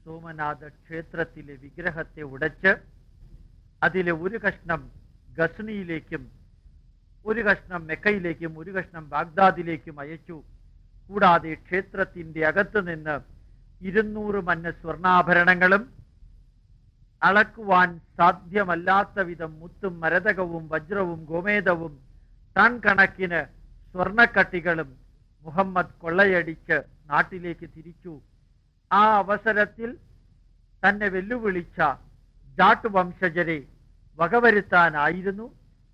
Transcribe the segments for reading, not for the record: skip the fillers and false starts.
സോമനാഥ ക്ഷേത്രത്തിലെ വിഗ്രഹത്തെ ഉടച്ച് അതിലെ ഒരു കഷ്ണം ഗസ്നിയിലേക്കും ഒരു കഷ്ണം മെക്കയിലേക്കും ഒരു കഷ്ണം ബാഗ്ദാദിലേക്കും അയച്ചു. കൂടാതെ ക്ഷേത്രത്തിന്റെ അകത്ത് നിന്ന് 200 മന്ന സ്വർണാഭരണങ്ങളും അളക്കുവാൻ സാധ്യമല്ലാത്ത വിധം മുത്തും മരതകവും വജ്രവും ഗോമേതവും ടൺ കണക്കിന് സ്വർണക്കട്ടികളും മുഹമ്മദ് കൊള്ളയടിച്ച് നാട്ടിലേക്ക് തിരിച്ചു. ആ അവസരത്തിൽ തന്നെ വെല്ലുവിളിച്ച ജാട്ട് വംശജരെ വകവരുത്താനായിരുന്നു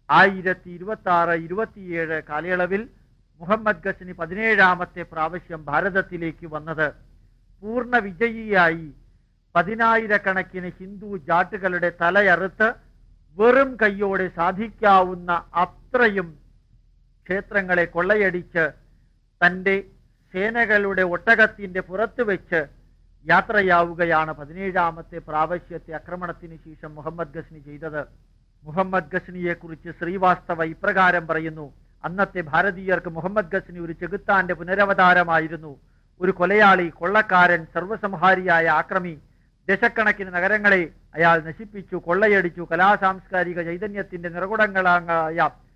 1026-27 കാലയളവിൽ മുഹമ്മദ് ഗസ്നി 17ാമത്തെ പ്രാവശ്യം ഭാരതത്തിലേക്ക് വന്നത്. പൂർണ്ണ വിജയിയായി 10,000-കണക്കിന് ഹിന്ദു ജാട്ടുകളുടെ തലയറുത്ത് വെറും കൈയോടെ സാധിക്കാവുന്ന അത്രയും ക്ഷേത്രങ്ങളെ കൊള്ളയടിച്ച് തന്റെ സേനകളുടെ ഒട്ടകത്തിന്റെ പുറത്ത് വെച്ച് യാത്രയാവുകയാണ് 17ാമത്തെ പ്രാവശ്യത്തെ ആക്രമണത്തിന് ശേഷം മുഹമ്മദ് ഗസ്നി ചെയ്തത്. മുഹമ്മദ് ഗസ്നിയെ കുറിച്ച് ശ്രീവാസ്തവ ഇപ്രകാരം പറയുന്നു: അന്നത്തെ ഭാരതീയർക്ക് മുഹമ്മദ് ഗസ്നി ഒരു ചെകുത്താന്റെ പുനരവതാരമായിരുന്നു. ഒരു കൊലയാളി, കൊള്ളക്കാരൻ, സർവ്വസംഹാരിയായ ആക്രമി. ദശക്കണക്കിന് നഗരങ്ങളെ അയാൾ നശിപ്പിച്ചു, കൊള്ളയടിച്ചു. കലാസാംസ്കാരിക ചൈതന്യത്തിന്റെ നിറകുടങ്ങളായ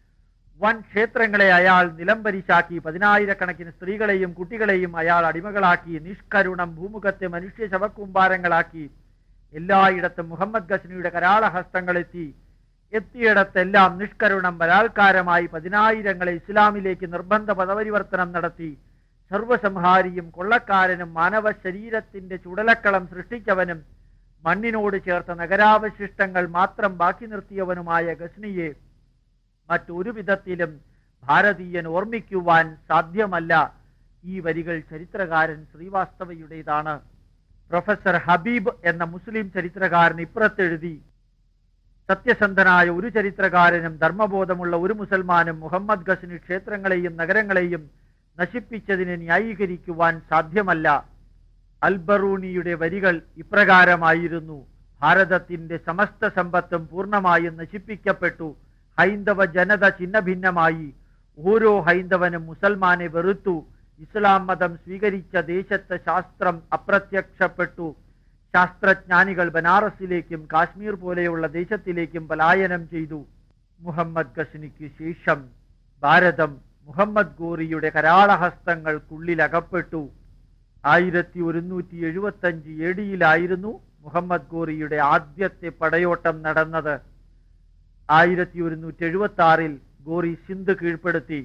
വൻ ക്ഷേത്രങ്ങളെ അയാൾ നിലംപരിശാക്കി. 10,000-കണക്കിന് സ്ത്രീകളെയും കുട്ടികളെയും അയാൾ അടിമകളാക്കി. നിഷ്കരുണം ഭൂമുഖത്തെ മനുഷ്യ ശവക്കൂമ്പാരങ്ങളാക്കി. എല്ലായിടത്തും മുഹമ്മദ് ഗസ്നിയുടെ കരാളഹസ്തങ്ങളെത്തി. എത്തിയിടത്തെല്ലാം നിഷ്കരുണം ബലാത്കാരമായി 10,000-ങ്ങളെ ഇസ്ലാമിലേക്ക് നിർബന്ധ പദപരിവർത്തനം നടത്തി. സർവസംഹാരിയും കൊള്ളക്കാരനും മാനവ ശരീരത്തിന്റെ ചുടലക്കളം സൃഷ്ടിച്ചവനും മണ്ണിനോട് ചേർത്ത നഗരാവശിഷ്ടങ്ങൾ മാത്രം ബാക്കി നിർത്തിയവനുമായ ഗസ്നിയെ മറ്റൊരു വിധത്തിലും ഭാരതീയൻ ഓർമ്മിക്കുവാൻ സാധ്യമല്ല. ഈ വരികൾ ചരിത്രകാരൻ ശ്രീവാസ്തവയുടേതാണ്. പ്രൊഫസർ ഹബീബ് എന്ന മുസ്ലിം ചരിത്രകാരൻ ഇപ്പുറത്തെഴുതി: സത്യസന്ധനായ ഒരു ചരിത്രകാരനും ധർമ്മബോധമുള്ള ഒരു മുസൽമാനും മുഹമ്മദ് ഗസ്നി ക്ഷേത്രങ്ങളെയും നഗരങ്ങളെയും നശിപ്പിച്ചതിനെ ന്യായീകരിക്കുവാൻ സാധ്യമല്ല. അൽബറൂണിയുടെ വരികൾ ഇപ്രകാരമായിരുന്നു: ഭാരതത്തിന്റെ സമസ്ത സമ്പത്തും പൂർണ്ണമായും നശിപ്പിക്കപ്പെട്ടു. ഹൈന്ദവ ജനത ഛിന്നഭിന്നമായി. ഓരോ ഹൈന്ദവനും മുസൽമാനെ വെറുത്തു. ഇസ്ലാം മതം സ്വീകരിച്ച ദേശത്ത് ശാസ്ത്രം അപ്രത്യക്ഷപ്പെട്ടു. ശാസ്ത്രജ്ഞാനികൾ ബനാറസിലേക്കും കാശ്മീർ പോലെയുള്ള ദേശത്തിലേക്കും പലായനം ചെയ്തു. മുഹമ്മദ് ഗസ്നിക്ക് ശേഷം ഭാരതം മുഹമ്മദ് ഗോറിയുടെ കരാളഹസ്തങ്ങൾക്കുള്ളിലകപ്പെട്ടു. 1175 AD-യിലായിരുന്നു മുഹമ്മദ് ഗോറിയുടെ ആദ്യത്തെ പടയോട്ടം നടന്നത്. 1176-ൽ ഗോറി സിന്ധ് കീഴ്പ്പെടുത്തി.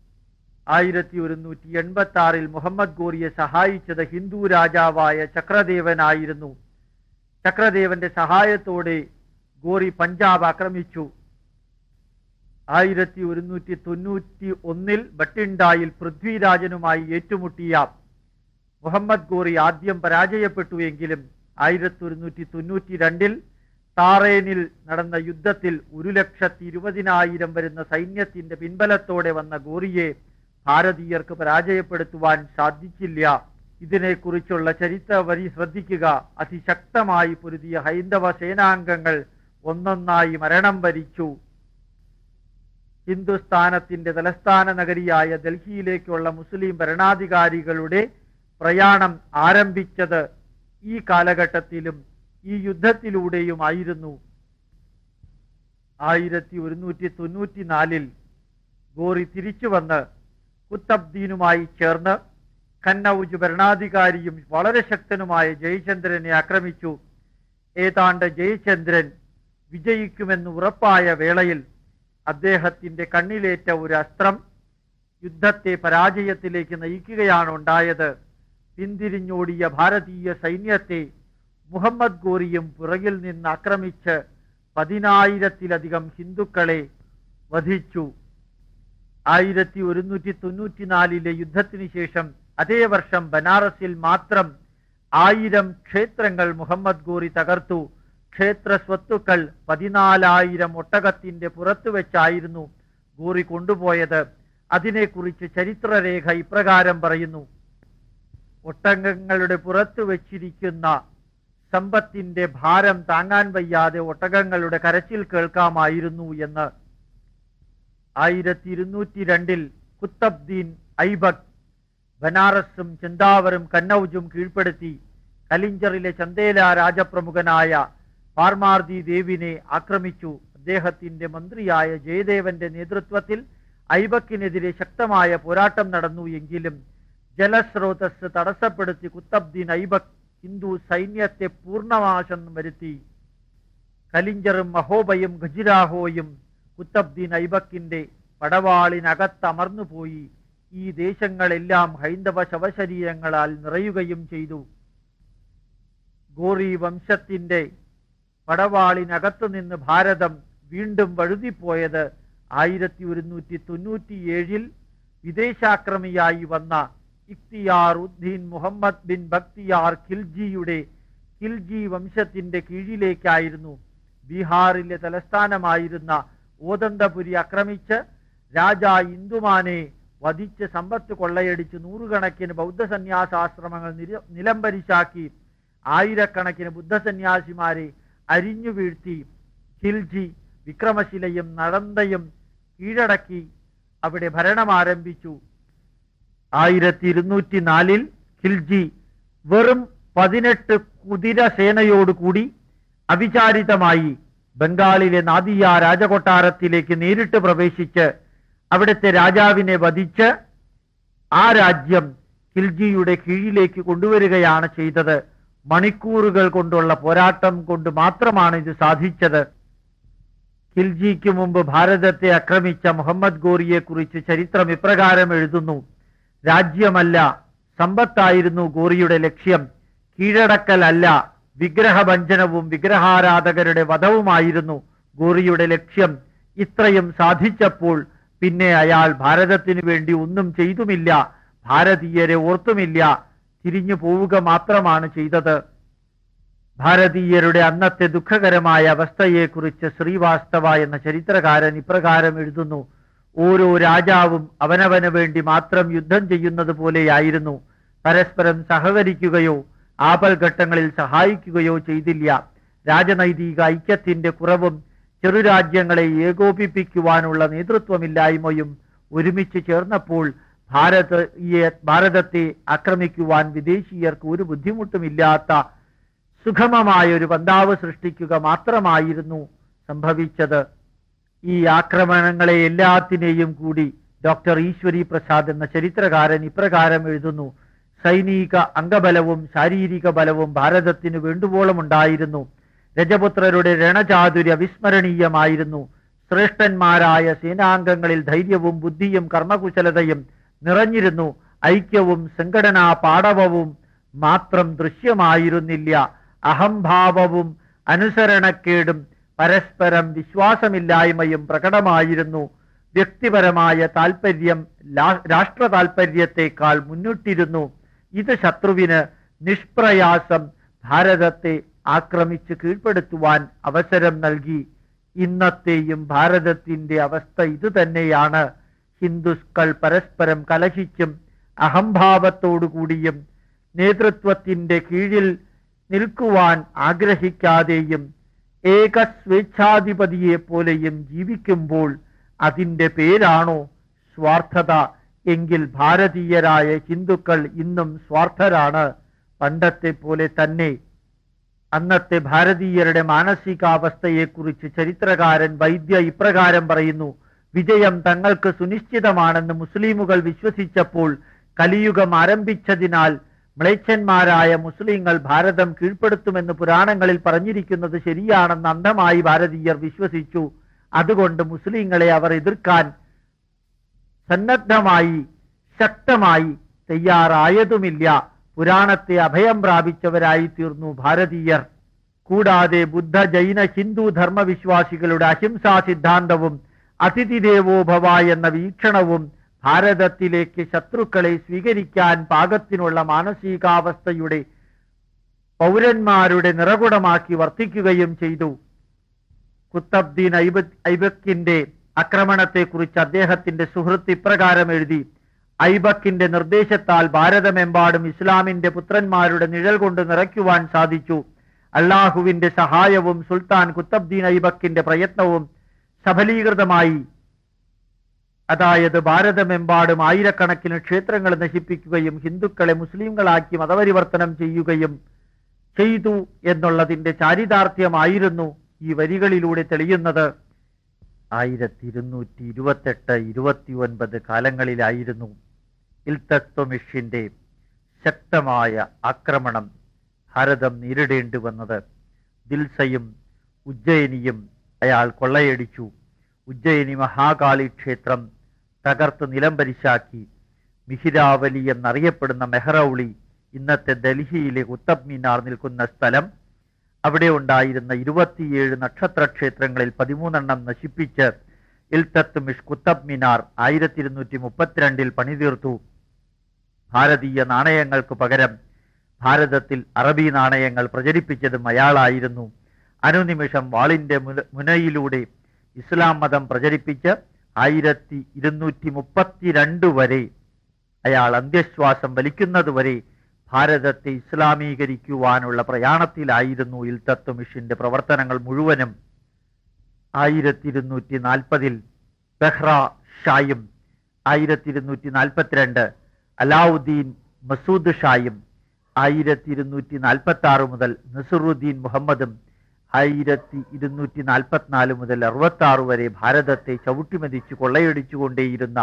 1186-ൽ മുഹമ്മദ് ഗോറിയെ സഹായിച്ചത് ഹിന്ദു രാജാവായ ചക്രദേവനായിരുന്നു. ചക്രദേവന്റെ സഹായത്തോടെ ഗോറി പഞ്ചാബ് ആക്രമിച്ചു. 1191-ൽ ബട്ടിണ്ടായിൽ പൃഥ്വിരാജനുമായി ഏറ്റുമുട്ടിയ മുഹമ്മദ് ഗോറി ആദ്യം പരാജയപ്പെട്ടുവെങ്കിലും 1192-ൽ താറേനിൽ നടന്ന യുദ്ധത്തിൽ 1,20,000 വരുന്ന സൈന്യത്തിന്റെ പിൻബലത്തോടെ വന്ന ഗോറിയെ ഭാരതീയർക്ക് പരാജയപ്പെടുത്തുവാൻ സാധിച്ചില്ല. ഇതിനെക്കുറിച്ചുള്ള ചരിത്ര വരി ശ്രദ്ധിക്കുക: അതിശക്തമായി പൊരുതിയ ഹൈന്ദവ സേനാംഗങ്ങൾ ഒന്നൊന്നായി മരണം വരിച്ചു. ഹിന്ദുസ്ഥാനത്തിന്റെ തലസ്ഥാന നഗരിയായ ഡൽഹിയിലേക്കുള്ള മുസ്ലിം ഭരണാധികാരികളുടെ പ്രയാണം ആരംഭിച്ചത് ഈ കാലഘട്ടത്തിലും ഈ യുദ്ധത്തിലൂടെയുമായിരുന്നു. 1194-ൽ ഗോറി തിരിച്ചുവന്ന് കുത്തബ്ദീനുമായി ചേർന്ന് കന്നൌജ് ഭരണാധികാരിയും വളരെ ശക്തനുമായ ജയചന്ദ്രനെ ആക്രമിച്ചു. ഏതാണ്ട് ജയചന്ദ്രൻ വിജയിക്കുമെന്ന് ഉറപ്പായ വേളയിൽ അദ്ദേഹത്തിന്റെ കണ്ണിലേറ്റ ഒരു അസ്ത്രം യുദ്ധത്തെ പരാജയത്തിലേക്ക് നയിക്കുകയാണ് ഉണ്ടായത്. പിന്തിരിഞ്ഞോടിയ ഭാരതീയ സൈന്യത്തെ മുഹമ്മദ് ഗോറിയും പുറകിൽ നിന്ന് ആക്രമിച്ച് 10,000-ത്തിലധികം ഹിന്ദുക്കളെ വധിച്ചു. 1194-ലെ യുദ്ധത്തിന് ശേഷം അതേ വർഷം ബനാറസിൽ മാത്രം 1000 ക്ഷേത്രങ്ങൾ മുഹമ്മദ് ഗോറി തകർത്തു. ക്ഷേത്ര സ്വത്തുക്കൾ 14,000 ഒട്ടകത്തിന്റെ പുറത്തു വെച്ചായിരുന്നു ഗോറി കൊണ്ടുപോയത്. അതിനെക്കുറിച്ച് ചരിത്രരേഖ ഇപ്രകാരം പറയുന്നു: ഒട്ടകങ്ങളുടെ പുറത്തു വെച്ചിരിക്കുന്ന സമ്പത്തിന്റെ ഭാരം താങ്ങാൻ വയ്യാതെ ഒട്ടകങ്ങളുടെ കരച്ചിൽ കേൾക്കാമായിരുന്നു എന്ന്. 1202-ൽ കുത്തബ്ദീൻ ഐബക് ബനാറസും ചെന്താവറും കന്നൌജും കീഴ്പ്പെടുത്തി. കലിഞ്ചറിലെ ചന്ദേല രാജപ്രമുഖനായ പാർമാർദി ദേവിനെ ആക്രമിച്ചു. അദ്ദേഹത്തിന്റെ മന്ത്രിയായ ജയദേവന്റെ നേതൃത്വത്തിൽ ഐബക്കിനെതിരെ ശക്തമായ പോരാട്ടം നടന്നു. എങ്കിലും ജലസ്രോതസ് തടസ്സപ്പെടുത്തി കുത്തബ്ദീൻ ഐബക് ഹിന്ദു സൈന്യത്തെ പൂർണ്ണനാശം വരുത്തി. കലിഞ്ചറും മഹോബയും ഖജുരാഹോയും കുത്തബ്ദീൻ ഐബക്കിന്റെ പടവാളിനകത്തമർന്നുപോയി. ഈ ദേശങ്ങളെല്ലാം ഹൈന്ദവ ശവശരീരങ്ങളാൽ നിറയുകയും ചെയ്തു. ഗോറി വംശത്തിന്റെ പടവാളിനകത്തു നിന്ന് ഭാരതം വീണ്ടും വഴുതിപ്പോയത് 1197 വിദേശാക്രമിയായി വന്ന ഇഖ്തിയാർ ഉദ്ദീൻ മുഹമ്മദ് ബിൻ ബക്തിയാർ ഖിൽജിയുടെ ഖിൽജി വംശത്തിന്റെ കീഴിലേക്കായിരുന്നു. ബീഹാറിലെ തലസ്ഥാനമായിരുന്ന ഓദന്തപുരി ആക്രമിച്ച് രാജാ ഇന്ദുമാനെ വധിച്ച് സമ്പത്ത് കൊള്ളയടിച്ച് നൂറുകണക്കിന് ബൗദ്ധസന്യാസാശ്രമങ്ങൾ നിലംപരിശാക്കി ആയിരക്കണക്കിന് ബുദ്ധസന്യാസിമാരെ അരിഞ്ഞു വീഴ്ത്തി. ഖിൽജി വിക്രമശിലയും നളന്ദയും കീഴടക്കി അവിടെ ഭരണം ആരംഭിച്ചു. 1204 ഖിൽജി വെറും 18 കുതിര സേനയോടുകൂടി അവിചാരിതമായി ബംഗാളിലെ നാദിയ രാജകൊട്ടാരത്തിലേക്ക് നേരിട്ട് പ്രവേശിച്ച് അവിടുത്തെ രാജാവിനെ വധിച്ച് ആ രാജ്യം ഖിൽജിയുടെ കീഴിലേക്ക് കൊണ്ടുവരികയാണ് ചെയ്തത്. മണിക്കൂറുകൾ കൊണ്ടുള്ള പോരാട്ടം കൊണ്ട് മാത്രമാണ് ഇത് സാധിച്ചത്. ഖിൽജിക്ക് മുമ്പ് ഭാരതത്തെ ആക്രമിച്ച മുഹമ്മദ് ഗോറിയെ കുറിച്ച് ചരിത്രം ഇപ്രകാരം എഴുതുന്നു: രാജ്യമല്ല, സമ്പത്തായിരുന്നു ഗോറിയുടെ ലക്ഷ്യം. കീഴടക്കലല്ല, വിഗ്രഹഭഞ്ജനവും വിഗ്രഹാരാധകരുടെ വധവുമായിരുന്നു ഗോറിയുടെ ലക്ഷ്യം. ഇത്രയും സാധിച്ചപ്പോൾ പിന്നെ അയാൾ ഭാരതത്തിനു വേണ്ടി ഒന്നും ചെയ്തുമില്ല, ഭാരതീയരെ ഓർത്തുമില്ല, തിരിഞ്ഞു പോവുക മാത്രമാണ് ചെയ്തത്. ഭാരതീയരുടെ അന്നത്തെ ദുഃഖകരമായ അവസ്ഥയെക്കുറിച്ച് ശ്രീവാസ്തവ എന്ന ചരിത്രകാരൻ ഇപ്രകാരം എഴുതുന്നു: ഓരോ രാജാവും അവനവന് വേണ്ടി മാത്രം യുദ്ധം ചെയ്യുന്നത് പോലെയായിരുന്നു. പരസ്പരം സഹകരിക്കുകയോ ആപൽഘട്ടങ്ങളിൽ സഹായിക്കുകയോ ചെയ്തില്ല. രാജനൈതിക ഐക്യത്തിന്റെ കുറവും ചെറുരാജ്യങ്ങളെ ഏകോപിപ്പിക്കുവാനുള്ള നേതൃത്വമില്ലായ്മയും ഒരുമിച്ച് ചേർന്നപ്പോൾ ഭാരതത്തെ ആക്രമിക്കുവാൻ വിദേശീയർക്ക് ഒരു ബുദ്ധിമുട്ടുമില്ലാത്ത സുഗമമായ ഒരു പന്താവ് സൃഷ്ടിക്കുക മാത്രമായിരുന്നു സംഭവിച്ചത്. ഈ ആക്രമണങ്ങളെ എല്ലാത്തിനെയും കൂടി ഡോക്ടർ ഈശ്വരി പ്രസാദ് എന്ന ചരിത്രകാരൻ ഇപ്രകാരം എഴുതുന്നു: സൈനിക അംഗബലവും ശാരീരിക ബലവും ഭാരതത്തിന് വേണ്ടുവോളം ഉണ്ടായിരുന്നു. രജപുത്രരുടെ രണചാതുര്യ വിസ്മരണീയമായിരുന്നു. ശ്രേഷ്ഠന്മാരായ സേനാംഗങ്ങളിൽ ധൈര്യവും ബുദ്ധിയും കർമ്മകുശലതയും നിറഞ്ഞിരുന്നു. ഐക്യവും സംഘടനാ പാടവവും മാത്രം ദൃശ്യമായിരുന്നില്ല. അഹംഭാവവും അനുസരണക്കേടും പരസ്പരം വിശ്വാസമില്ലായ്മയും പ്രകടമായിരുന്നു. വ്യക്തിപരമായ താൽപര്യം രാഷ്ട്ര താൽപര്യത്തെക്കാൾ മുന്നിട്ടിരുന്നു. ഇത് ശത്രുവിന് നിഷ്പ്രയാസം ഭാരതത്തെ ആക്രമിച്ച് കീഴ്പ്പെടുത്തുവാൻ അവസരം നൽകി. ഇന്നത്തെയും ഭാരതത്തിന്റെ അവസ്ഥ ഇതുതന്നെയാണ്. ഹിന്ദുക്കൾ പരസ്പരം കലഹിച്ചും അഹംഭാവത്തോടുകൂടിയും നേതൃത്വത്തിന്റെ കീഴിൽ നിൽക്കുവാൻ ആഗ്രഹിക്കാതെയും ഏക സ്വേച്ഛാധിപതിയെ പോലെയും ജീവിക്കുമ്പോൾ അതിന്റെ പേരാണോ സ്വാർത്ഥത? എങ്കിൽ ഭാരതീയരായ ഹിന്ദുക്കൾ ഇന്നും സ്വാർത്ഥരാണ്. പണ്ടത്തെ പോലെ തന്നെ. അന്നത്തെ ഭാരതീയരുടെ മാനസികാവസ്ഥയെക്കുറിച്ച് ചരിത്രകാരൻ വൈദ്യ ഇപ്രകാരം പറയുന്നു: വിജയം തങ്ങൾക്ക് സുനിശ്ചിതമാണെന്ന് മുസ്ലിമുകൾ വിശ്വസിച്ചപ്പോൾ കലിയുഗം ആരംഭിച്ചതിനാൽ മ്ലേച്ഛന്മാരായ മുസ്ലിങ്ങൾ ഭാരതം കീഴ്പ്പെടുത്തുമെന്ന് പുരാണങ്ങളിൽ പറഞ്ഞിരിക്കുന്നത് ശരിയാണെന്ന് അന്ധമായി ഭാരതീയർ വിശ്വസിച്ചു. അതുകൊണ്ട് മുസ്ലിങ്ങളെ അവർ എതിർക്കാൻ സന്നദ്ധമായി ശക്തമായി തയ്യാറായതുമില്ല. പുരാണത്തെ അഭയം പ്രാപിച്ചവരായി തീർന്നു ഭാരതീയർ. കൂടാതെ ബുദ്ധ ജൈന ഹിന്ദു ധർമ്മവിശ്വാസികളുടെ അഹിംസാ സിദ്ധാന്തവും അതിഥി ദേവോ ഭവ എന്ന വീക്ഷണവും ഭാരതത്തിലേക്ക് ശത്രുക്കളെ സ്വീകരിക്കാൻ പാകത്തിനുള്ള മാനസികാവസ്ഥയുടെ പൗരന്മാരുടെ നിറകുടമാക്കി വർത്തിക്കുകയും ചെയ്തു. കുത്തബ്ദീൻ ഐബക്കിന്റെ ആക്രമണത്തെക്കുറിച്ച് അദ്ദേഹത്തിന്റെ സുഹൃത്ത് ഇപ്രകാരം എഴുതി: ഐബക്കിന്റെ നിർദ്ദേശത്താൽ ഭാരതമെമ്പാടും ഇസ്ലാമിന്റെ പുത്രന്മാരുടെ നിഴൽ കൊണ്ട് നിറയ്ക്കുവാൻ സാധിച്ചു. അള്ളാഹുവിന്റെ സഹായവും സുൽത്താൻ കുത്തബ്ദീൻ ഐബക്കിന്റെ പ്രയത്നവും സഫലീകൃതമായി. അതായത് ഭാരതമെമ്പാടും ആയിരക്കണക്കിന് ക്ഷേത്രങ്ങൾ നശിപ്പിക്കുകയും ഹിന്ദുക്കളെ മുസ്ലിങ്ങളാക്കി മതപരിവർത്തനം ചെയ്യുകയും ചെയ്തു എന്നുള്ളതിന്റെ ചാരിതാർത്ഥ്യമായിരുന്നു ഈ വരികളിലൂടെ തെളിയുന്നത്. 1228-29 കാലങ്ങളിലായിരുന്നു ഇൽതത്വമിഷിന്റെ ശക്തമായ ആക്രമണം ഭാരതം നേരിടേണ്ടി വന്നത്. ദിൽസയും ഉജ്ജയിനിയും അയാൾ കൊള്ളയടിച്ചു. ഉജ്ജയിനി മഹാകാളി ക്ഷേത്രം തകർത്ത് നിലംപരിശാക്കി. മിഹിരാവലി എന്നറിയപ്പെടുന്ന മെഹ്റൗളി, ഇന്നത്തെ ഡൽഹിയിലെ കുത്തബ് മീനാർ നിൽക്കുന്ന സ്ഥലം, അവിടെ ഉണ്ടായിരുന്ന 27 നക്ഷത്ര ക്ഷേത്രങ്ങളിൽ 13 നശിപ്പിച്ച് ഇൽതത്മിഷ് കുത്തബ് മീനാർ 1232 പണിതീർത്തു. ഭാരതീയ നാണയങ്ങൾക്ക് പകരം ഭാരതത്തിൽ അറബി നാണയങ്ങൾ പ്രചരിപ്പിച്ചതും അയാളായിരുന്നു. അനുനിമിഷം വാളിന്റെ മുനയിലൂടെ ഇസ്ലാം മതം പ്രചരിപ്പിച്ച് 1232 വരെ, അയാൾ അന്ത്യശ്വാസം വലിക്കുന്നതുവരെ ഭാരതത്തെ ഇസ്ലാമീകരിക്കുവാനുള്ള പ്രയാണത്തിലായിരുന്നു ഇൽതത്മിഷിന്റെ പ്രവർത്തനങ്ങൾ മുഴുവനും. 1240 ബെഹ്റ ഷായും 1242 അലാവുദ്ദീൻ മസൂദ് ഷായും 1246 മുതൽ നസറുദ്ദീൻ മുഹമ്മദും 1244 മുതൽ 66 വരെ ഭാരതത്തെ ചവിട്ടിമതിച്ച് കൊള്ളയടിച്ചുകൊണ്ടേയിരുന്ന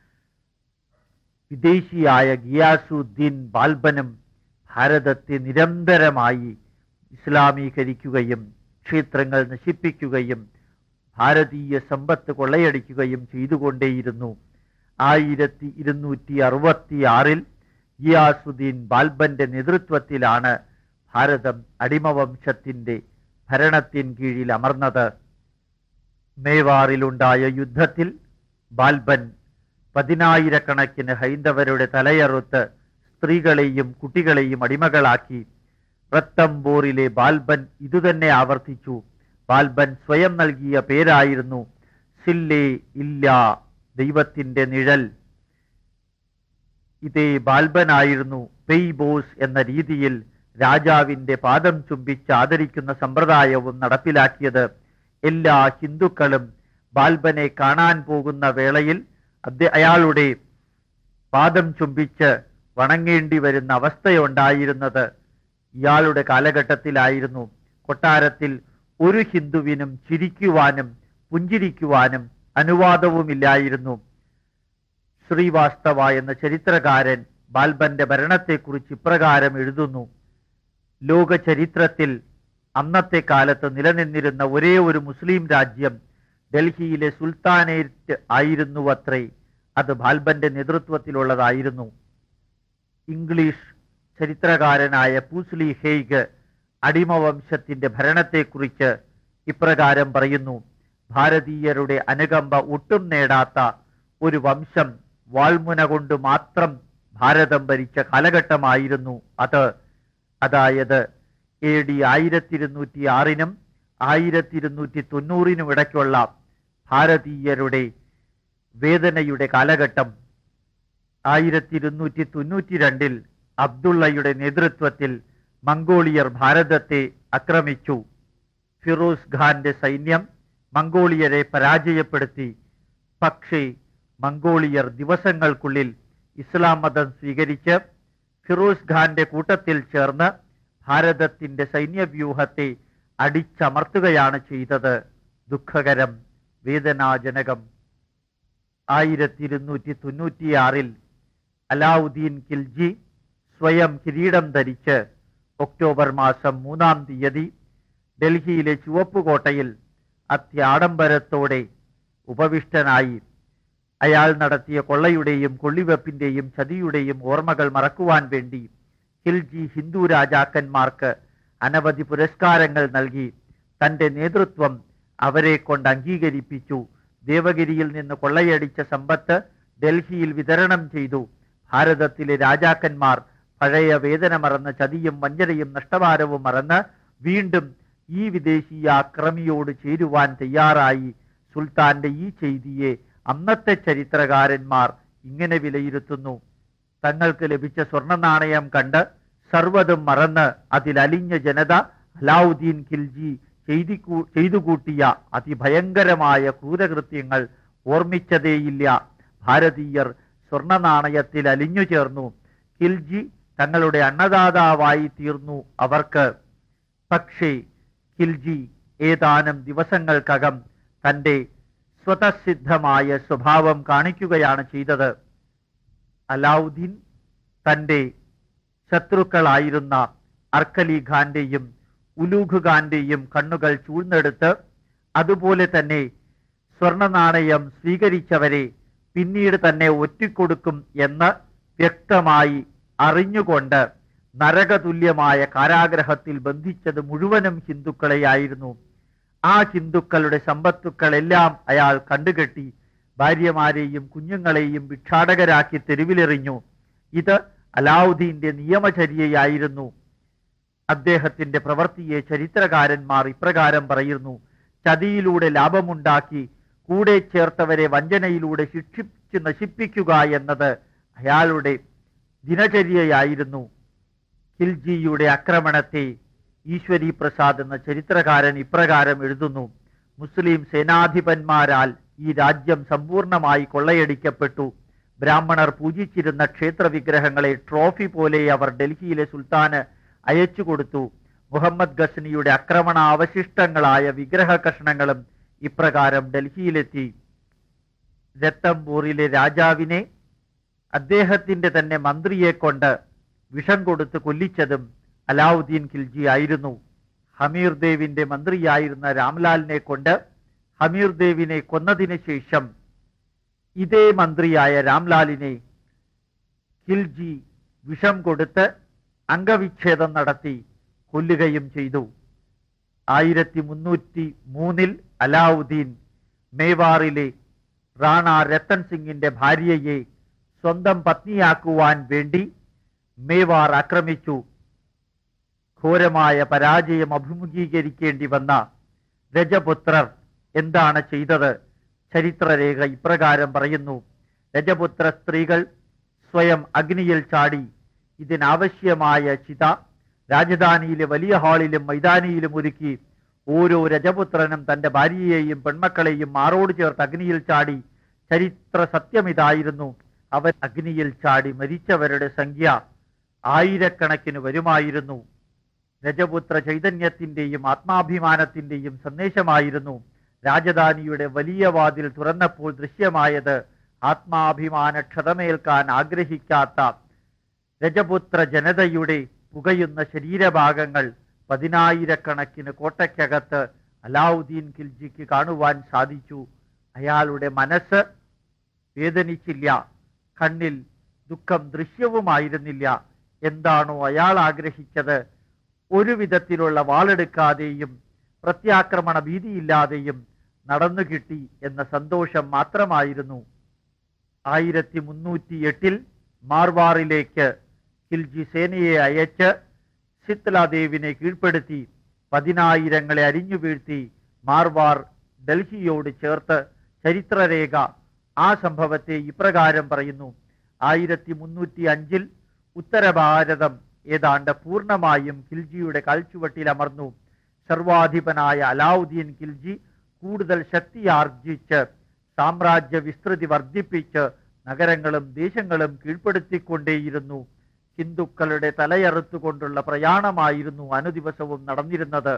വിദേശിയായ ഗിയാസുദ്ദീൻ ബാൽബനും ഭാരതത്തെ നിരന്തരമായി ഇസ്ലാമീകരിക്കുകയും ക്ഷേത്രങ്ങൾ നശിപ്പിക്കുകയും ഭാരതീയ സമ്പത്ത് കൊള്ളയടിക്കുകയും ചെയ്തുകൊണ്ടേയിരുന്നു. 1266 ഗിയാസുദ്ദീൻ ബാൽബന്റെ നേതൃത്വത്തിലാണ് ഭാരതം അടിമവംശത്തിന്റെ ഭരണത്തിൻ കീഴിൽ അമർന്നത്. മേവാറിലുണ്ടായ യുദ്ധത്തിൽ ബാൽബൻ 10,000 ഹൈന്ദവരുടെ തലയറുത്ത് സ്ത്രീകളെയും കുട്ടികളെയും അടിമകളാക്കി. റത്തംബോറിലെ ബാൽബൻ ഇതുതന്നെ ആവർത്തിച്ചു. ബാൽബൻ സ്വയം നൽകിയ പേരായിരുന്നു സില്ലേ ഇല്ല, ദൈവത്തിന്റെ നിഴൽ. ഇതേ ബാൽബനായിരുന്നു പെയ് ബോസ് എന്ന രീതിയിൽ രാജാവിന്റെ പാദം ചുംബിച്ച് ആദരിക്കുന്ന സമ്പ്രദായവും നടപ്പിലാക്കിയത്. എല്ലാ ഹിന്ദുക്കളും ബാൽബനെ കാണാൻ പോകുന്ന വേളയിൽ അയാളുടെ പാദം ചുംബിച്ച് വണങ്ങേണ്ടി വരുന്ന അവസ്ഥയുണ്ടായിരുന്നത് ഇയാളുടെ കാലഘട്ടത്തിലായിരുന്നു. കൊട്ടാരത്തിൽ ഒരു ഹിന്ദുവിനും ചിരിക്കുവാനും പുഞ്ചിരിക്കുവാനും അനുവാദവുമില്ലായിരുന്നു. ശ്രീവാസ്തവ എന്ന ചരിത്രകാരൻ ബാൽബന്റെ ഭരണത്തെക്കുറിച്ച് ഇപ്രകാരം എഴുതുന്നു: ലോക ചരിത്രത്തിൽ അന്നത്തെ കാലത്ത് നിലനിന്നിരുന്ന ഒരേ ഒരു മുസ്ലിം രാജ്യം ഡൽഹിയിലെ സുൽത്താനേറ്റ് ആയിരുന്നുവത്രേ. അത് ബാൽബന്റെ നേതൃത്വത്തിലുള്ളതായിരുന്നു. ഇംഗ്ലീഷ് ചരിത്രകാരനായ പൂസ്ലി ഹെയ്ഗ് അടിമവംശത്തിന്റെ ഭരണത്തെക്കുറിച്ച് ഇപ്രകാരം പറയുന്നു: ഭാരതീയരുടെ അനുകമ്പ ഒട്ടും നേടാത്ത ഒരു വംശം വാൾമുന കൊണ്ട് മാത്രം ഭാരതം ഭരിച്ച കാലഘട്ടമായിരുന്നു അത്. അതായത് AD 1206 1290 ഇടയ്ക്കുള്ള ഭാരതീയരുടെ വേദനയുടെ കാലഘട്ടം. 1292 അബ്ദുള്ളയുടെ നേതൃത്വത്തിൽ മംഗോളിയർ ഭാരതത്തെ ആക്രമിച്ചു. ഫിറോസ് ഖാന്റെ സൈന്യം മംഗോളിയരെ പരാജയപ്പെടുത്തി. പക്ഷേ മംഗോളിയർ ദിവസങ്ങൾക്കുള്ളിൽ ഇസ്ലാം മതം സ്വീകരിച്ച് ഫിറോസ് ഖാന്റെ കൂട്ടത്തിൽ ചേർന്ന് ഭാരതത്തിന്റെ സൈന്യവ്യൂഹത്തെ അടിച്ചമർത്തുകയാണ് ചെയ്തത്. ദുഃഖകരം, വേദനാജനകം. 1296 അലാവുദ്ദീൻ ഖിൽജി സ്വയം കിരീടം ധരിച്ച് ഒക്ടോബർ മാസം 3-ാം തീയതി ഡൽഹിയിലെ ചുവപ്പുകോട്ടയിൽ അത്യാഡംബരത്തോടെ ഉപവിഷ്ടനായി. അയാൾ നടത്തിയ കൊള്ളയുടെയും കൊള്ളിവെപ്പിന്റെയും ചതിയുടെയും ഓർമ്മകൾ മറക്കുവാൻ വേണ്ടി ഖിൽജി ഹിന്ദു രാജാക്കന്മാർക്ക് അനവധി പുരസ്കാരങ്ങൾ നൽകി. തന്റെ നേതൃത്വം അവരെ കൊണ്ട് അംഗീകരിപ്പിച്ചു. ദേവഗിരിയിൽ നിന്ന് കൊള്ളയടിച്ച സമ്പത്ത് ഡൽഹിയിൽ വിതരണം ചെയ്തു. ഭാരതത്തിലെ രാജാക്കന്മാർ പഴയ വേദന മറന്ന് ചതിയും വഞ്ചനയും നഷ്ടഭാരവും മറന്ന് വീണ്ടും ഈ വിദേശീയ ആക്രമിയോട് ചേരുവാൻ തയ്യാറായി. സുൽത്താന്റെ ഈ ചെയ്തിയെ അന്നത്തെ ചരിത്രകാരന്മാർ ഇങ്ങനെ വിലയിരുത്തുന്നു: തങ്ങൾക്ക് ലഭിച്ച സ്വർണ്ണ നാണയം കണ്ട് സർവ്വതും മറന്ന് അതിലലിഞ്ഞ ജനത അലാവുദ്ദീൻ ഖിൽജി ചെയ്തുകൂട്ടിയ അതിഭയങ്കരമായ ക്രൂരകൃത്യങ്ങൾ ഓർമ്മിച്ചതേയില്ല. ഭാരതീയർ സ്വർണ്ണ നാണയത്തിൽ അലിഞ്ഞു ചേർന്നു. ഖിൽജി തങ്ങളുടെ അന്നദാതാവായി തീർന്നു അവർക്ക്. പക്ഷേ ഖിൽജി ഏതാനും ദിവസങ്ങൾക്കകം തന്റെ സ്വതസിദ്ധമായ സ്വഭാവം കാണിക്കുകയാണ് ചെയ്തത്. അലാവുദ്ദീൻ തന്റെ ശത്രുക്കളായിരുന്ന അർക്കലി ഖാന്റെയും ഉലൂഖ് ഖാന്റെയും കണ്ണുകൾ ചൂഴ്ന്നെടുത്ത്, അതുപോലെ തന്നെ സ്വർണ നാണയം സ്വീകരിച്ചവരെ പിന്നീട് തന്നെ ഒറ്റിക്കൊടുക്കും എന്ന് വ്യക്തമായി അറിഞ്ഞുകൊണ്ട് നരകതുല്യമായ കാരാഗ്രഹത്തിൽ ബന്ധിച്ചത് മുഴുവനും ഹിന്ദുക്കളെയായിരുന്നു. ആ ഹിന്ദുക്കളുടെ സമ്പത്തുക്കളെല്ലാം അയാൾ കണ്ടുകെട്ടി ഭാര്യമാരെയും കുഞ്ഞുങ്ങളെയും ഭിക്ഷാടകരാക്കി തെരുവിലെറിഞ്ഞു. ഇത് അലാവുദ്ദീന്റെ നിയമചര്യയായിരുന്നു. അദ്ദേഹത്തിന്റെ പ്രവൃത്തിയെ ചരിത്രകാരന്മാർ ഇപ്രകാരം പറയുന്നു: ചതിയിലൂടെ ലാഭമുണ്ടാക്കി കൂടെ ചേർത്തവരെ വഞ്ചനയിലൂടെ ശിക്ഷിച്ച് നശിപ്പിക്കുക എന്നത് അയാളുടെ ദിനചര്യയായിരുന്നു. ഖിൽജിയുടെ ആക്രമണത്തെ ഈശ്വരി പ്രസാദ് എന്ന ചരിത്രകാരൻ ഇപ്രകാരം എഴുതുന്നു: മുസ്ലിം സേനാധിപന്മാരാൽ ഈ രാജ്യം സമ്പൂർണമായി കൊള്ളയടിക്കപ്പെട്ടു. ബ്രാഹ്മണർ പൂജിച്ചിരുന്ന ക്ഷേത്ര വിഗ്രഹങ്ങളെ ട്രോഫി പോലെ അവർ ഡൽഹിയിലെ സുൽത്താന് അയച്ചു കൊടുത്തു. മുഹമ്മദ് ഗസ്നിയുടെ ആക്രമണാവശിഷ്ടങ്ങളായ വിഗ്രഹ കഷ്ണങ്ങളും ഇപ്രകാരം ഡൽഹിയിലെത്തി. രത്തംപൂറിലെ രാജാവിനെ അദ്ദേഹത്തിന്റെ തന്നെ മന്ത്രിയെ കൊണ്ട് വിഷം കൊടുത്ത് കൊല്ലിച്ചതും അലാവുദ്ദീൻ ഖിൽജി ആയിരുന്നു. ഹമീർ ദേവിന്റെ മന്ത്രിയായിരുന്ന രാംലാലിനെ കൊണ്ട് ഹമീർ ദേവിനെ കൊന്നതിന് ശേഷം ഇതേ മന്ത്രിയായ രാംലാലിനെ ഖിൽജി വിഷം കൊടുത്ത് അംഗവിച്ഛേദം നടത്തി കൊല്ലുകയും ചെയ്തു. 1303 അലാവുദ്ദീൻ മേവാറിലെ റാണ രത്തൻ സിംഗിന്റെ ഭാര്യയെ സ്വന്തം പത്നിയാക്കുവാൻ വേണ്ടി മേവാർ ആക്രമിച്ചു. ഘോരമായ പരാജയം അഭിമുഖീകരിക്കേണ്ടി വന്ന രജപുത്രർ എന്താണ് ചെയ്തത്? ചരിത്രരേഖ ഇപ്രകാരം പറയുന്നു: രജപുത്ര സ്ത്രീകൾ സ്വയം അഗ്നിയിൽ ചാടി. ഇതിനാവശ്യമായ ചിത രാജധാനിയിലെ വലിയ ഹാളിലും മൈതാനിയിലും ഒരുക്കി. ഓരോ രജപുത്രനും തന്റെ ഭാര്യയെയും പെൺമക്കളെയും മാറോട് ചേർത്ത് അഗ്നിയിൽ ചാടി. ചരിത്ര സത്യമിതായിരുന്നു: അവർ അഗ്നിയിൽ ചാടി മരിച്ചവരുടെ സംഖ്യ ആയിരക്കണക്കിന് വരുമായിരുന്നു. രജപുത്ര ചൈതന്യത്തിന്റെയും ആത്മാഭിമാനത്തിന്റെയും സന്ദേശമായിരുന്നു. രാജധാനിയുടെ വലിയ വാതിൽ തുറന്നപ്പോൾ ദൃശ്യമായത് ആത്മാഭിമാന ക്ഷതമേൽക്കാൻ ആഗ്രഹിക്കാത്ത രജപുത്ര ജനതയുടെ പുകയുന്ന ശരീരഭാഗങ്ങൾ 10,000 കോട്ടയ്ക്കകത്ത് അലാവുദ്ദീൻ ഖിൽജിക്ക് കാണുവാൻ സാധിച്ചു. അയാളുടെ മനസ്സ് വേദനിച്ചില്ല, കണ്ണിൽ ദുഃഖം ദൃശ്യവുമായിരുന്നില്ല. എന്താണോ അയാൾ ആഗ്രഹിച്ചത്, ഒരു വിധത്തിലുള്ള വാളെടുക്കാതെയും പ്രത്യാക്രമണ ഭീതിയില്ലാതെയും നടന്നു കിട്ടി എന്ന സന്തോഷം മാത്രമായിരുന്നു. 1308 മാർവാറിലേക്ക് ഖിൽജി സേനയെ അയച്ച് സിത്ലാദേവിനെ കീഴ്പ്പെടുത്തി 10,000 അരിഞ്ഞു വീഴ്ത്തി. മാർവാർ ഡൽഹിയോട് ചേർത്ത് ചരിത്രരേഖ ആ സംഭവത്തെ ഇപ്രകാരം പറയുന്നു: 1305 ഉത്തരഭാരതം ഏതാണ്ട് പൂർണ്ണമായും ഖിൽജിയുടെ കാൽച്ചുവട്ടിൽ അമർന്നു. സർവാധിപനായ അലാവുദ്ദീൻ ഖിൽജി കൂടുതൽ ശക്തിയാർജിച്ച് സാമ്രാജ്യ വിസ്തൃതി വർദ്ധിപ്പിച്ച് നഗരങ്ങളും ദേശങ്ങളും കീഴ്പ്പെടുത്തിക്കൊണ്ടേയിരുന്നു. ഹിന്ദുക്കളുടെ തലയറുത്തുകൊണ്ടുള്ള പ്രയാണമായിരുന്നു അനുദിവസവും നടന്നിരുന്നത്.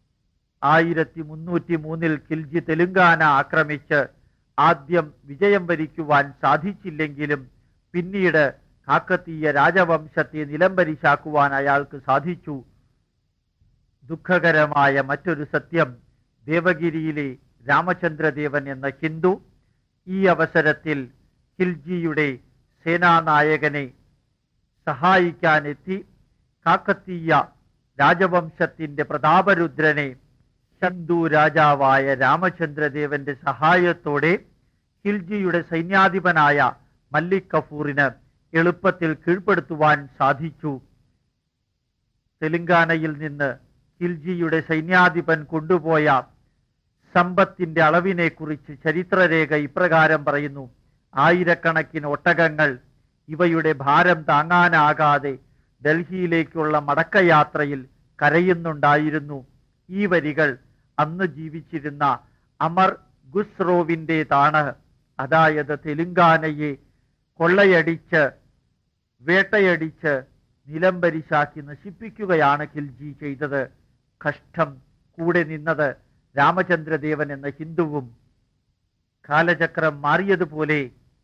1303 ഖിൽജി തെലുങ്കാന ആക്രമിച്ച് ആദ്യം വിജയം വരിക്കുവാൻ സാധിച്ചില്ലെങ്കിലും പിന്നീട് കാക്കതീയ രാജവംശത്തെ നിലംപരിശാക്കുവാൻ അയാൾക്ക് സാധിച്ചു. ദുഃഖകരമായ മറ്റൊരു സത്യം, ദേവഗിരിയിലെ രാമചന്ദ്രദേവൻ എന്ന ഹിന്ദു ഈ അവസരത്തിൽ ഖിൽജിയുടെ സേനാനായകനെ സഹായിക്കാനെത്തി. കാക്കതീയ രാജവംശത്തിന്റെ പ്രതാപരുദ്രനെ ഹിന്ദു രാജാവായ രാമചന്ദ്രദേവന്റെ സഹായത്തോടെ ഖിൽജിയുടെ സൈന്യാധിപനായ മല്ലിക് കഫൂറിന് എളുപ്പത്തിൽ കീഴ്പ്പെടുത്തുവാൻ സാധിച്ചു. തെലങ്കാനയിൽ നിന്ന് ഖിൽജിയുടെ സൈന്യാധിപൻ കൊണ്ടുപോയ സമ്പത്തിന്റെ അളവിനെ കുറിച്ച് ചരിത്രരേഖ ഇപ്രകാരം പറയുന്നു: 1000 ഒട്ടകങ്ങൾ ഇവയുടെ ഭാരം താങ്ങാനാകാതെ ഡൽഹിയിലേക്കുള്ള മടക്കയാത്രയിൽ കരയുന്നുണ്ടായിരുന്നു. ഈ വരികൾ അന്ന് ജീവിച്ചിരുന്ന അമർ ഖുസ്രോവിൻ്റെതാണ്. അതായത് തെലുങ്കാനയെ കൊള്ളയടിച്ച് വേട്ടയടിച്ച് നിലംപരിശാക്കി നശിപ്പിക്കുകയാണ് ഖിൽജി ചെയ്തത്. കഷ്ടം. കൂടെ നിന്നത് രാമചന്ദ്രദേവൻ എന്ന ഹിന്ദുവും. കാലചക്രം മാറിയതുപോലെ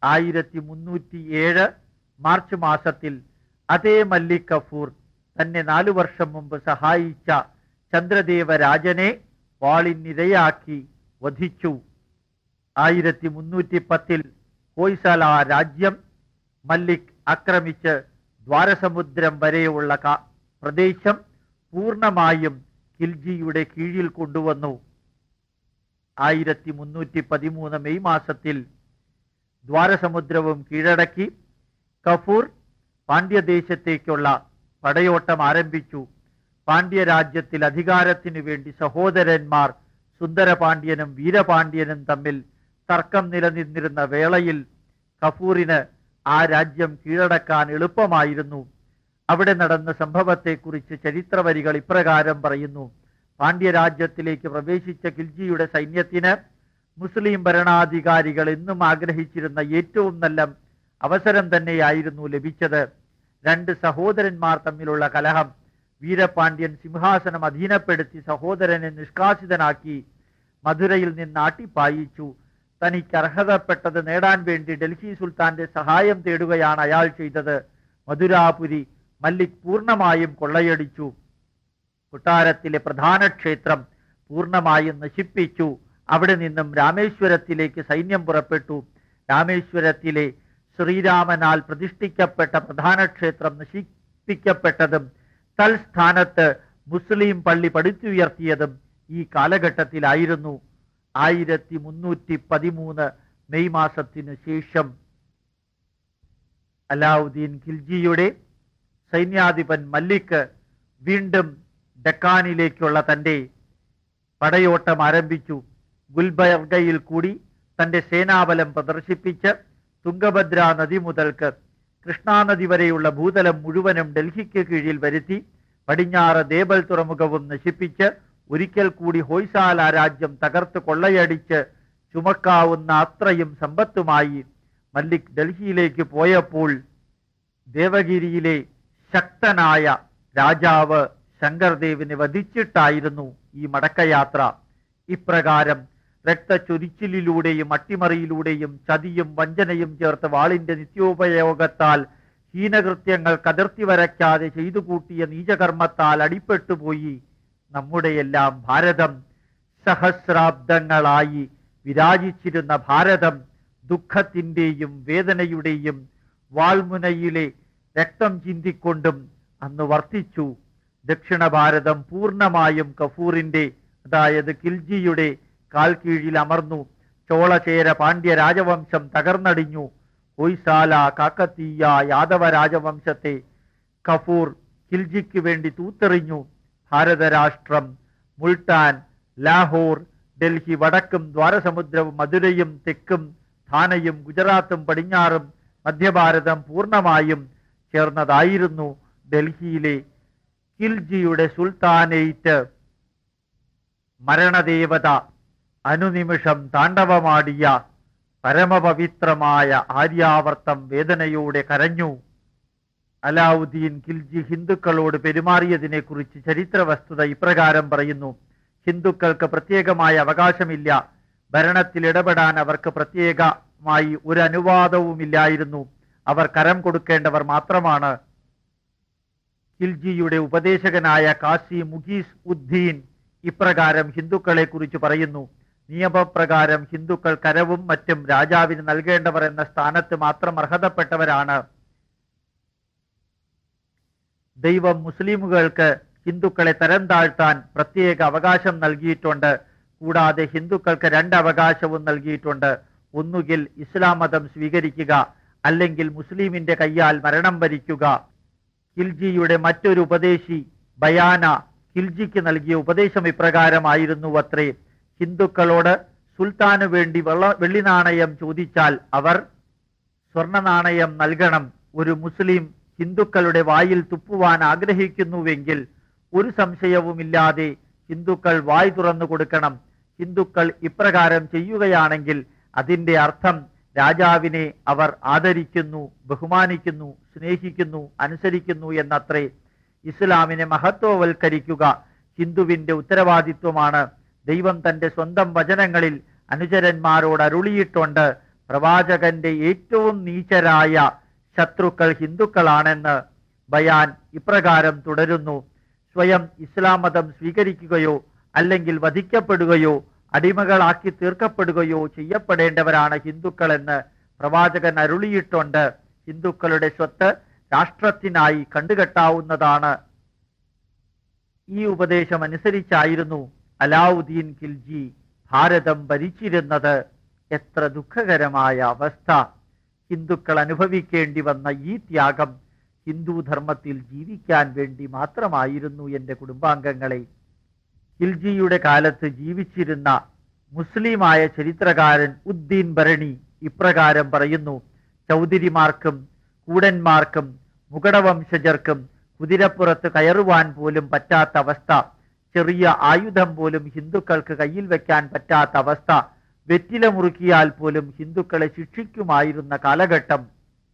1307 മാർച്ച് മാസത്തിൽ അതേ മല്ലിക് കഫൂർ തന്നെ 4 വർഷം മുമ്പ് സഹായിച്ച ചന്ദ്രദേവരാജനെ വാളിനിരയാക്കി വധിച്ചു. 1310 ഹോയ്സല രാജ്യം മല്ലിക് ആക്രമിച്ച് ദ്വാരസമുദ്രം വരെയുള്ള പ്രദേശം പൂർണ്ണമായും ഖിൽജിയുടെ കീഴിൽ കൊണ്ടുവന്നു. 1313 മെയ് മാസത്തിൽ ദ്വാരസമുദ്രവും കീഴടക്കി കഫൂർ പാണ്ഡ്യദേശത്തേക്കുള്ള പടയോട്ടം ആരംഭിച്ചു. പാണ്ഡ്യരാജ്യത്തിൽ അധികാരത്തിനു വേണ്ടി സഹോദരന്മാർ സുന്ദരപാണ്ഡ്യനും വീരപാണ്ഡ്യനും തമ്മിൽ തർക്കം നിലനിന്നിരുന്ന വേളയിൽ കഫൂറിന് ആ രാജ്യം കീഴടക്കാൻ എളുപ്പമായിരുന്നു. അവിടെ നടന്ന സംഭവത്തെക്കുറിച്ച് ചരിത്രവരികൾ ഇപ്രകാരം പറയുന്നു. പാണ്ഡ്യരാജ്യത്തിലേക്ക് പ്രവേശിച്ച ഖിൽജിയുടെ സൈന്യത്തിന് മുസ്ലിം ഭരണാധികാരികൾ എന്നും ആഗ്രഹിച്ചിരുന്ന ഏറ്റവും നല്ല അവസരം തന്നെയായിരുന്നു ലഭിച്ചത്. 2 സഹോദരന്മാർ തമ്മിലുള്ള കലഹം. വീരപാണ്ഡ്യൻ സിംഹാസനം അധീനപ്പെടുത്തി സഹോദരനെ നിഷ്കാസിതനാക്കി മധുരയിൽ നിന്ന് ആട്ടിപ്പായിച്ചു. തനിക്ക് അർഹതപ്പെട്ടത് നേടാൻ വേണ്ടി ഡൽഹി സുൽത്താന്റെ സഹായം തേടുകയാണ് അയാൾ ചെയ്തത്. മധുരാപുരി മല്ലിക് പൂർണ്ണമായും കൊള്ളയടിച്ചു. കൊട്ടാരത്തിലെ പ്രധാന ക്ഷേത്രം പൂർണ്ണമായും നശിപ്പിച്ചു. അവിടെ നിന്നും രാമേശ്വരത്തിലേക്ക് സൈന്യം പുറപ്പെട്ടു. രാമേശ്വരത്തിലെ ശ്രീരാമനാൽ പ്രതിഷ്ഠിക്കപ്പെട്ട പ്രധാന ക്ഷേത്രം നശിപ്പിക്കപ്പെട്ടതും തൽസ്ഥാനത്ത് മുസ്ലിം പള്ളി പടുത്തുയർത്തിയതും ഈ കാലഘട്ടത്തിലായിരുന്നു. 1313 മെയ് മാസത്തിനു ശേഷം അലാവുദ്ദീൻ ഖിൽജിയുടെ സൈന്യാധിപൻ മല്ലിക് വീണ്ടും ഡെക്കാനിലേക്കുള്ള തന്റെ പടയോട്ടം ആരംഭിച്ചു. ഗുൽബർഗയിൽ കൂടി തന്റെ സേനാബലം പ്രദർശിപ്പിച്ച് തുംഗഭദ്ര നദി മുതൽക്ക് കൃഷ്ണാനദി വരെയുള്ള ഭൂതലം മുഴുവനും ഡൽഹിക്ക് കീഴിൽ വരുത്തി പടിഞ്ഞാറ് ദേബൽ തുറമുഖവും നശിപ്പിച്ച് ഒരിക്കൽ കൂടി ഹോയ്സാല രാജ്യം തകർത്ത് കൊള്ളയടിച്ച് ചുമക്കാവുന്ന അത്രയും സമ്പത്തുമായി മല്ലിക് ഡൽഹിയിലേക്ക് പോയപ്പോൾ ദേവഗിരിയിലെ ശക്തനായ രാജാവ് ശങ്കർദേവിനെ വധിച്ചിട്ടായിരുന്നു ഈ മടക്കയാത്ര. ഇപ്രകാരം രക്തച്ചൊരിച്ചിലൂടെയും അട്ടിമറിയിലൂടെയും ചതിയും വഞ്ചനയും ചേർത്ത് വാളിന്റെ നിത്യോപയോഗത്താൽ ഹീനകൃത്യങ്ങൾ കതിർത്തി വരയ്ക്കാതെ ചെയ്തു കൂട്ടിയ നീചകർമ്മത്താൽ അടിപ്പെട്ടുപോയി നമ്മുടെയെല്ലാം ഭാരതം. സഹസ്രാബ്ദങ്ങളായി വിരാജിച്ചിരുന്ന ഭാരതം ദുഃഖത്തിന്റെയും വേദനയുടെയും വാൾമുനയിലെ രക്തം ചിന്തിക്കൊണ്ടും അന്ന് വർത്തിച്ചു. ദക്ഷിണ ഭാരതം പൂർണ്ണമായും കഫൂറിന്റെ, അതായത് ഖിൽജിയുടെ കാൽ കീഴിൽ അമർന്നു. ചോളചേര പാണ്ഡ്യ രാജവംശം തകർന്നടിഞ്ഞു. ഹൊയ്സാല, കാക്കത്തീയ, യാദവ രാജവംശത്തെ കഫൂർ ഖിൽജിക്ക് വേണ്ടി തൂത്തെറിഞ്ഞു. ഭാരതരാഷ്ട്രം മുൾട്ടാൻ, ലാഹോർ, ഡൽഹി വടക്കും ദ്വാരസമുദ്രവും മധുരയും തെക്കും ഥാനയും ഗുജറാത്തും പടിഞ്ഞാറും മധ്യഭാരതം പൂർണ്ണമായും ചേർന്നതായിരുന്നു ഡൽഹിയിലെ ഖിൽജിയുടെ സുൽത്താനേറ്റ്. മരണദേവത അനുനിമിഷം താണ്ഡവമാടിയ പരമപവിത്രമായ ആര്യാവർത്തം വേദനയോടെ കരഞ്ഞു. അലാവുദ്ദീൻ ഖിൽജി ഹിന്ദുക്കളോട് പെരുമാറിയതിനെ കുറിച്ച് ചരിത്ര വസ്തുത ഇപ്രകാരം പറയുന്നു. ഹിന്ദുക്കൾക്ക് പ്രത്യേകമായ അവകാശമില്ല. ഭരണത്തിൽ ഇടപെടാൻ അവർക്ക് പ്രത്യേകമായി ഒരു അനുവാദവുമില്ലായിരുന്നു. അവർ കരം കൊടുക്കേണ്ടവർ മാത്രമാണ്. ഖിൽജിയുടെ ഉപദേശകനായ കാസി മുഗീസ് ഉദ്ദീൻ ഇപ്രകാരം ഹിന്ദുക്കളെ കുറിച്ച് പറയുന്നു. നിയമപ്രകാരം ഹിന്ദുക്കൾ കരവും മറ്റും രാജാവിന് നൽകേണ്ടവർ എന്ന സ്ഥാനത്ത് മാത്രം അർഹതപ്പെട്ടവരാണ്. ദൈവം മുസ്ലിമുകൾക്ക് ഹിന്ദുക്കളെ തരം താഴ്ത്താൻ പ്രത്യേക അവകാശം നൽകിയിട്ടുണ്ട്. കൂടാതെ ഹിന്ദുക്കൾക്ക് 2 അവകാശവും നൽകിയിട്ടുണ്ട്. ഒന്നുകിൽ ഇസ്ലാം മതം സ്വീകരിക്കുക, അല്ലെങ്കിൽ മുസ്ലിമിന്റെ കയ്യാൽ മരണം വരിക്കുക. ഖിൽജിയുടെ മറ്റൊരു ഉപദേശി ബയാന ഖിൽജിക്ക് നൽകിയ ഉപദേശം ഇപ്രകാരമായിരുന്നു അത്രേ. ഹിന്ദുക്കളോട് സുൽത്താനു വേണ്ടി വെള്ളി നാണയം ചോദിച്ചാൽ അവർ സ്വർണ്ണ നാണയം നൽകണം. ഒരു മുസ്ലിം ഹിന്ദുക്കളുടെ വായിൽ തുപ്പുവാൻ ആഗ്രഹിക്കുന്നുവെങ്കിൽ ഒരു സംശയവുമില്ലാതെ ഹിന്ദുക്കൾ വായ് തുറന്നു കൊടുക്കണം. ഹിന്ദുക്കൾ ഇപ്രകാരം ചെയ്യുകയാണെങ്കിൽ അതിന്റെ അർത്ഥം രാജാവിനെ അവർ ആദരിക്കുന്നു, ബഹുമാനിക്കുന്നു, സ്നേഹിക്കുന്നു, അനുസരിക്കുന്നു എന്നത്രേ. ഇസ്ലാമിനെ മഹത്വവൽക്കരിക്കുക ഹിന്ദുവിന്റെ ഉത്തരവാദിത്വമാണ്. ദൈവം തന്റെ സ്വന്തം വചനങ്ങളിൽ അനുചരന്മാരോട് അരുളിയിട്ടുണ്ട്, പ്രവാചകന്റെ ഏറ്റവും നീചരായ ശത്രുക്കൾ ഹിന്ദുക്കളാണെന്ന്. ബയാൻ ഇപ്രകാരം തുടരുന്നു: സ്വയം ഇസ്ലാം മതം സ്വീകരിക്കുകയോ അല്ലെങ്കിൽ വധിക്കപ്പെടുകയോ അടിമകളാക്കി തീർക്കപ്പെടുകയോ ചെയ്യപ്പെടേണ്ടവരാണ് ഹിന്ദുക്കളെന്ന് പ്രവാചകൻ അരുളിയിട്ടുണ്ട്. ഹിന്ദുക്കളുടെ സ്വത്ത് രാഷ്ട്രത്തിനായി കണ്ടുകെട്ടാവുന്നതാണ്. ഈ ഉപദേശം അനുസരിച്ചായിരുന്നു അലാവുദ്ദീൻ ഖിൽജി ഭാരതം ഭരിച്ചിരുന്നത്. എത്ര ദുഃഖകരമായ അവസ്ഥ! ഹിന്ദുക്കൾ അനുഭവിക്കേണ്ടി വന്ന ഈ ത്യാഗം ഹിന്ദു ധർമ്മത്തിൽ ജീവിക്കാൻ വേണ്ടി മാത്രമായിരുന്നു. എൻ്റെ കുടുംബാംഗങ്ങളെ, ഖിൽജിയുടെ കാലത്ത് ജീവിച്ചിരുന്ന മുസ്ലിമായ ചരിത്രകാരൻ ഉദ്ദീൻ ഭരണി ഇപ്രകാരം പറയുന്നു: ചൗധരിമാർക്കും കൂടന്മാർക്കും മുഗടവംശജർക്കും കുതിരപ്പുറത്ത് കയറുവാൻ പോലും പറ്റാത്ത അവസ്ഥ, ചെറിയ ആയുധം പോലും ഹിന്ദുക്കൾക്ക് കയ്യിൽ വെക്കാൻ പറ്റാത്ത അവസ്ഥ, വെറ്റില മുറുക്കിയാൽ പോലും ഹിന്ദുക്കളെ ശിക്ഷിക്കുമായിരുന്ന കാലഘട്ടം.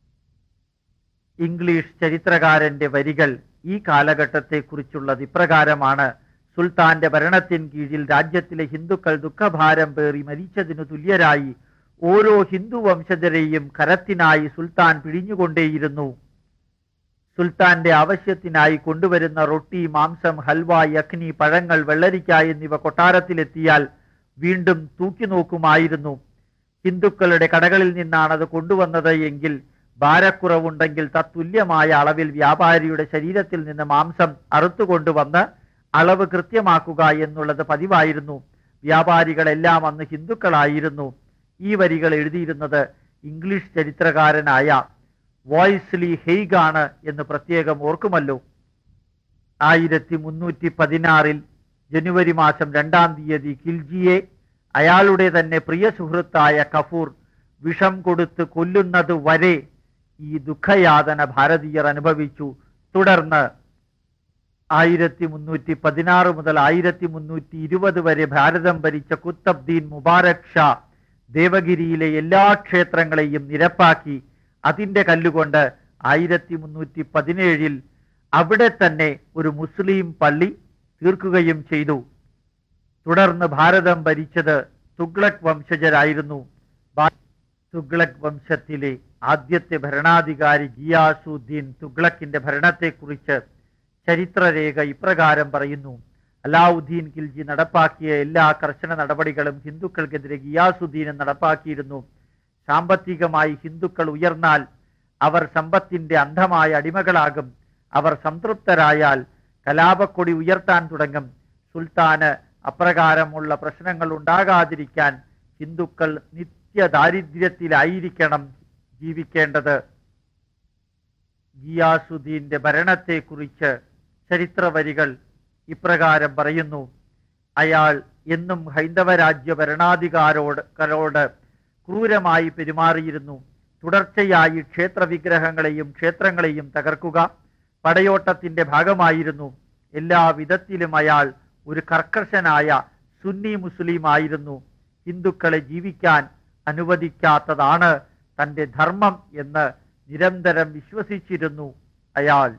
ഇംഗ്ലീഷ് ചരിത്രകാരന്റെ വരികൾ ഈ കാലഘട്ടത്തെക്കുറിച്ചുള്ളത് ഇപ്രകാരമാണ്: സുൽത്താന്റെ ഭരണത്തിൻ കീഴിൽ രാജ്യത്തിലെ ഹിന്ദുക്കൾ ദുഃഖഭാരം പേറി മരിച്ചതിനു തുല്യരായി. ഓരോ ഹിന്ദു വംശജരെയും കരത്തിനായി സുൽത്താൻ പിഴിഞ്ഞുകൊണ്ടേയിരുന്നു. സുൽത്താന്റെ ആവശ്യത്തിനായി കൊണ്ടുവരുന്ന റൊട്ടി, മാംസം, ഹൽവ, യഖ്നി, പഴങ്ങൾ, വെള്ളരിക്ക എന്നിവ കൊട്ടാരത്തിലെത്തിയാൽ വീണ്ടും തൂക്കി നോക്കുമായിരുന്നു. ഹിന്ദുക്കളുടെ കടകളിൽ നിന്നാണ് അത് കൊണ്ടുവന്നത് എങ്കിൽ ഭാരക്കുറവുണ്ടെങ്കിൽ തത്തുല്യമായ അളവിൽ വ്യാപാരിയുടെ ശരീരത്തിൽ നിന്ന് മാംസം അറുത്തുകൊണ്ടുവന്ന് അളവ് കൃത്യമാക്കുക എന്നുള്ളത് പതിവായിരുന്നു. വ്യാപാരികളെല്ലാം അന്ന് ഹിന്ദുക്കളായിരുന്നു. ഈ വരികൾ എഴുതിയിരുന്നത് ഇംഗ്ലീഷ് ചരിത്രകാരനായ വോയ്സ്ലി ഹെയ്ഗാണ് എന്ന് പ്രത്യേകം ഓർക്കുമല്ലോ. 1316 ജനുവരി മാസം 2-ാം തീയതി ഖിൽജിയെ അയാളുടെ തന്നെ പ്രിയ സുഹൃത്തായ കഫൂർ വിഷം കൊടുത്ത് കൊല്ലുന്നത് വരെ ഈ ദുഃഖയാതന ഭാരതീയർ അനുഭവിച്ചു. തുടർന്ന് 1316 മുതൽ 1320 വരെ ഭാരതം ഭരിച്ച കുത്തബ്ദീൻ മുബാരക് ഷാ ദേവഗിരിയിലെ എല്ലാ ക്ഷേത്രങ്ങളെയും നിരപ്പാക്കി അതിന്റെ കല്ലുകൊണ്ട് 1317 അവിടെ തന്നെ ഒരു മുസ്ലിം പള്ളി തീർക്കുകയും ചെയ്തു. തുടർന്ന് ഭാരതം ഭരിച്ചത് തുഗ്ലക് വംശജരായിരുന്നു. തുഗ്ലക് വംശത്തിലെ ആദ്യത്തെ ഭരണാധികാരി ഗിയാസുദ്ദീൻ തുഗ്ലക്കിന്റെ ഭരണത്തെക്കുറിച്ച് ചരിത്രരേഖ ഇപ്രകാരം പറയുന്നു: അലാവുദ്ദീൻ ഖിൽജി നടപ്പാക്കിയ എല്ലാ കർശന നടപടികളും ഹിന്ദുക്കൾക്കെതിരെ ഗിയാസുദ്ദീനും നടപ്പാക്കിയിരുന്നു. സാമ്പത്തികമായി ഹിന്ദുക്കൾ ഉയർന്നാൽ അവർ സമ്പത്തിന്റെ അന്ധമായ അടിമകളാകും. അവർ സംതൃപ്തരായാൽ കലാപക്കൊടി ഉയർത്താൻ തുടങ്ങും. സുൽത്താന് അപ്രകാരമുള്ള പ്രശ്നങ്ങൾ ഉണ്ടാകാതിരിക്കാൻ ഹിന്ദുക്കൾ നിത്യദാരിദ്ര്യത്തിലായിരിക്കണം ജീവിക്കേണ്ടത്. ഗിയാസുദ്ദീന്റെ ഭരണത്തെക്കുറിച്ച് ചരിത്രവരികൾ ഇപ്രകാരം പറയുന്നു: അയാൾ എന്നും ഹൈന്ദവ രാജ്യ ഭരണാധികാരോട് ക്രൂരമായി പെരുമാറിയിരുന്നു. തുടർച്ചയായി ക്ഷേത്ര വിഗ്രഹങ്ങളെയും ക്ഷേത്രങ്ങളെയും തകർക്കുക പടയോട്ടത്തിന്റെ ഭാഗമായിരുന്നു. എല്ലാ വിധത്തിലും അയാൾ ഒരു കർക്കശനായ സുന്നി മുസ്ലിം ആയിരുന്നു. ഹിന്ദുക്കളെ ജീവിക്കാൻ അനുവദിക്കാത്തതാണ് തന്റെ ധർമ്മം എന്ന് നിരന്തരം വിശ്വസിച്ചിരുന്നു അയാൾ.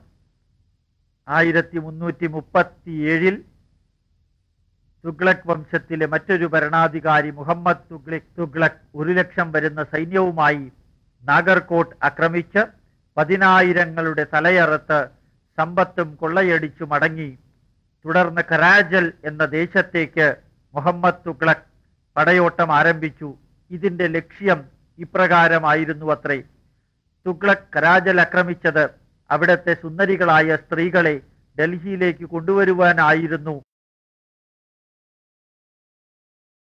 1337 തുഗ്ലക് വംശത്തിലെ മറ്റൊരു ഭരണാധികാരി മുഹമ്മദ് തുഗ്ലക് 1,00,000 വരുന്ന സൈന്യവുമായി നാഗർകോട്ട് ആക്രമിച്ച് 10,000ങ്ങളുടെ തലയറുത്ത് സമ്പത്തും കൊള്ളയടിച്ചു മടങ്ങി. തുടർന്ന് കരാജൽ എന്ന ദേശത്തേക്ക് മുഹമ്മദ് തുഗ്ലക് പടയോട്ടം ആരംഭിച്ചു. ഇതിന്റെ ലക്ഷ്യം ഇപ്രകാരമായിരുന്നു അത്രേ: തുഗ്ലക് കരാജൽ ആക്രമിച്ചത് അവിടത്തെ സുന്ദരികളായ സ്ത്രീകളെ ഡൽഹിയിലേക്ക് കൊണ്ടുവരുവാനായിരുന്നു.